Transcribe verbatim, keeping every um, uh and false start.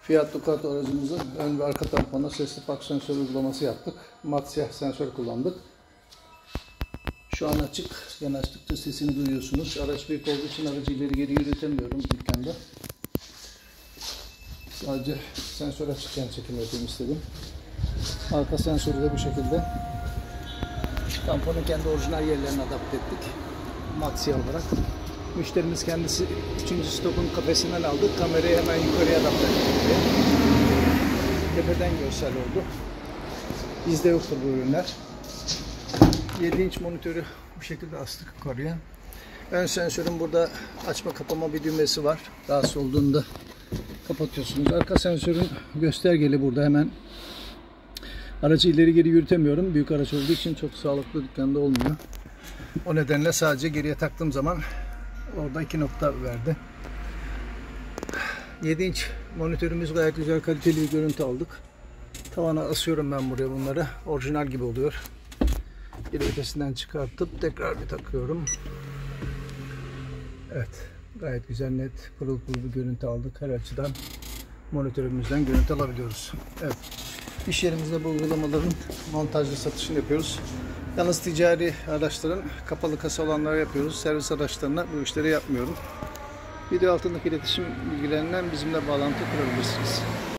Fiat Ducato aracımızın ön ve arka tampona sesli park sensör uygulaması yaptık. Mat siyah sensör kullandık. Şu an açık. Yani açtıkça sesini duyuyorsunuz. Araç büyük olduğu için aracı ileri geri yürütemiyorum dükkanda. Sadece sensör açıkken çekim yapayım istedim. Arka sensörü de bu şekilde. Tamponun kendi orijinal yerlerine adapte ettik. Mat siyah olarak. Müşterimiz kendisi üçüncü stopun kafesinden aldı. Kamerayı hemen yukarıya adapte ettik. Tepeden görsel oldu. Bizde yoktur bu ürünler. yedi inç monitörü bu şekilde astık yukarıya. Ön sensörün burada açma kapama bir düğmesi var. Rahatsız olduğunda kapatıyorsunuz. Arka sensörün göstergeli burada hemen. Aracı ileri geri yürütemiyorum. Büyük araç olduğu için çok sağlıklı dükkanda olmuyor. O nedenle sadece geriye taktığım zaman orada iki nokta verdi. yedi inç monitörümüz gayet güzel, kaliteli bir görüntü aldık. Tavana asıyorum ben buraya bunları. Orijinal gibi oluyor. Bir ötesinden çıkartıp tekrar bir takıyorum. Evet. Gayet güzel, net, pırıl pırıl bir görüntü aldık. Her açıdan monitörümüzden görüntü alabiliyoruz. Evet. İş yerimizde bu uygulamaların montajlı satışını yapıyoruz. Yalnız ticari araçların kapalı kasa olanları yapıyoruz. Servis araçlarına bu işleri yapmıyorum. Video altındaki iletişim bilgilerinden bizimle bağlantı kurabilirsiniz.